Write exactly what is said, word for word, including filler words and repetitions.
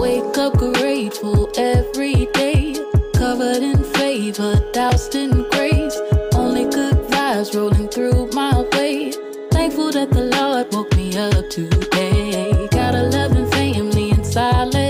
Wake up grateful every day, covered in favor, doused in grace. Only good vibes rolling through my way. Thankful that the Lord woke me up today. Got a loving family and silent